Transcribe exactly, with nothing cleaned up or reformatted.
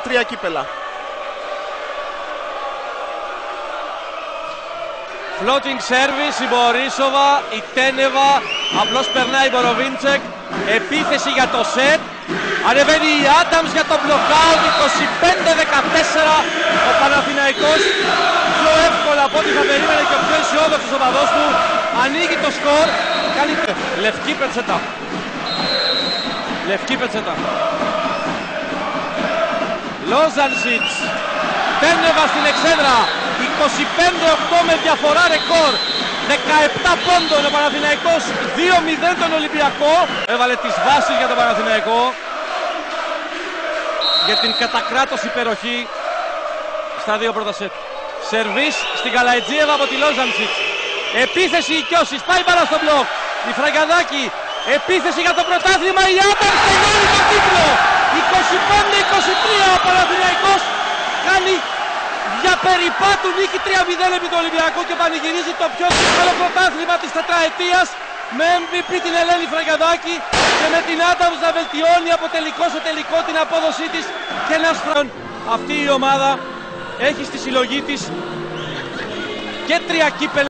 τρία κύπελα. Floating service η Μπορίσοβα, η Τένεβα, απλώς περνάει η Μποροβίντσεκ. Επίθεση για το σετ. Ανεβαίνει η Άνταμς για το blockout. είκοσι πέντε δεκατέσσερα. Ο Παναθηναϊκός πιο εύκολα από ό,τι θα περίμενε και ο πιο αισιόδοξος οπαδός του ανοίγει το σκορ. Κάνει λευκή πετσέτα. Λευκή πετσέτα. Λόζανσιτς. Τένεβα στην εξέδρα. είκοσι πέντε οκτώ με διαφορά ρεκόρ. δεκαεπτά πόντων ο Παναθηναϊκός, δύο μηδέν τον Ολυμπιακό. Έβαλε τις βάσεις για τον Παναθηναϊκό, για την κατακράτωση υπεροχή στα δύο πρώτα σετ. Σερβίς στην Καλαϊτζίεβα από τη Λόζανσιτς. Επίθεση η Κιώσης, πάει μπάλα στο μπλοκ. Η Φραγκαδάκη, επίθεση για το πρωτάθλημα. Η Άνταμς τελειώνει το τίτλο. είκοσι πέντε είκοσι τρία ο Παναθηναϊκός κάνει για περιπάτου νίκη τρία μηδέν επί του Ολυμπιακού και πανηγυρίζει το πιο δύσκολο πρωτάθλημα της τετραετίας με εμ βι πι την Ελένη Φραγκαδάκη και με την Άνταμς να βελτιώνει από τελικό σε τελικό την απόδοσή της και ένα στρον. Αυτή η ομάδα έχει στη συλλογή της και τρία κύπελα.